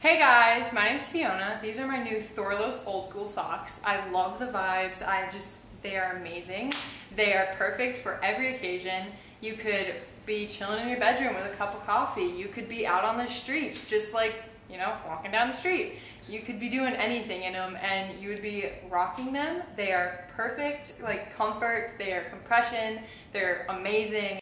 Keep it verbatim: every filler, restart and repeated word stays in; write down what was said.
Hey guys, my name's Fiona. These are my new Thorlo old school socks. I love the vibes. I just, they are amazing. They are perfect for every occasion. You could be chilling in your bedroom with a cup of coffee. You could be out on the streets, just like, you know, walking down the street. You could be doing anything in them and you would be rocking them. They are perfect, like comfort, they are compression, they're amazing.